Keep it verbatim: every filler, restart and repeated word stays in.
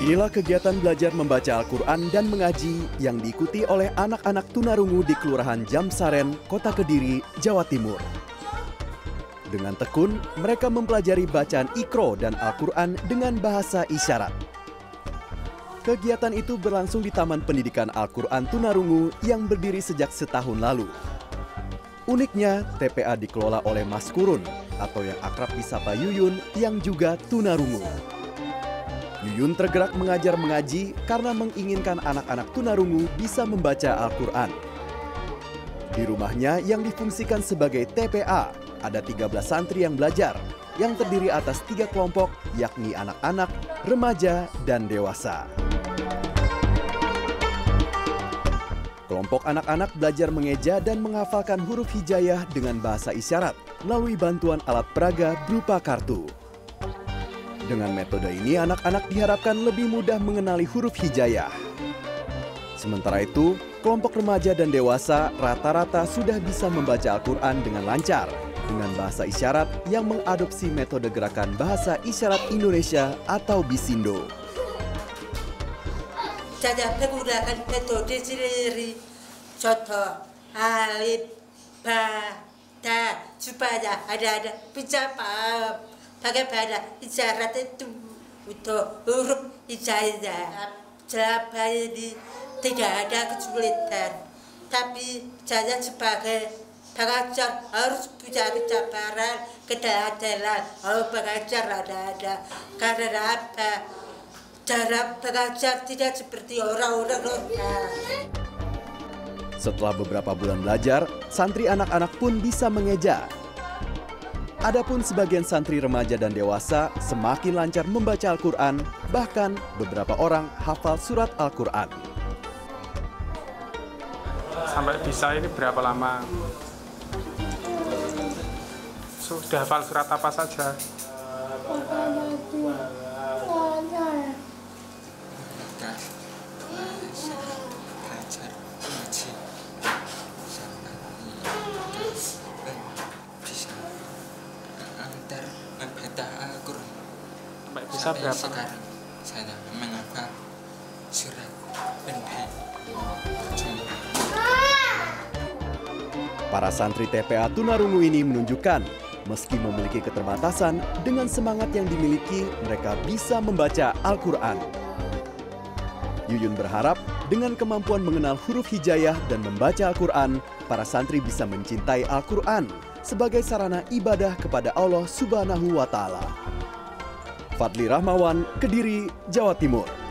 Inilah kegiatan belajar membaca Al-Quran dan mengaji yang diikuti oleh anak-anak tunarungu di Kelurahan Jamsaren, Kota Kediri, Jawa Timur. Dengan tekun, mereka mempelajari bacaan Iqra dan Al-Quran dengan bahasa isyarat. Kegiatan itu berlangsung di Taman Pendidikan Al-Quran Tunarungu yang berdiri sejak setahun lalu. Uniknya, T P A dikelola oleh Mas Kurun atau yang akrab disapa Yuyun yang juga tunarungu. Yuyun tergerak mengajar mengaji karena menginginkan anak-anak tunarungu bisa membaca Al-Quran. Di rumahnya yang difungsikan sebagai T P A, ada tiga belas santri yang belajar, yang terdiri atas tiga kelompok, yakni anak-anak, remaja, dan dewasa. Kelompok anak-anak belajar mengeja dan menghafalkan huruf hijayah dengan bahasa isyarat melalui bantuan alat peraga berupa kartu. Dengan metode ini, anak-anak diharapkan lebih mudah mengenali huruf hijayah. Sementara itu, kelompok remaja dan dewasa rata-rata sudah bisa membaca Al-Quran dengan lancar dengan bahasa isyarat yang mengadopsi metode gerakan bahasa isyarat Indonesia atau BISINDO. Saya menggunakan metode sendiri, contoh alif, ba, ta, supaya ada-ada bisa paham bagaimana isyarat itu untuk huruf hijayah. Selama ini tidak ada kesulitan, tapi saya sebagai pengajar harus punya kesabaran, keteladanan. Kalau pengajar ada-ada, karena apa? Cara pengajar tidak seperti orang-orang normal. Setelah beberapa bulan belajar, santri anak-anak pun bisa mengeja. Adapun sebagian santri remaja dan dewasa semakin lancar membaca Al-Quran, bahkan beberapa orang hafal surat Al-Quran. Sampai bisa ini berapa lama? Sudah hafal surat apa saja? Bisa Sampai berapa? Sekarang saya menghafal surat pendek. Para santri T P A Tunarungu ini menunjukkan, meski memiliki keterbatasan, dengan semangat yang dimiliki, mereka bisa membaca Al-Quran. Yuyun berharap, dengan kemampuan mengenal huruf hijayah dan membaca Al-Quran, para santri bisa mencintai Al-Quran sebagai sarana ibadah kepada Allah Subhanahu wa Ta'ala. Fadli Rahmawan, Kediri, Jawa Timur.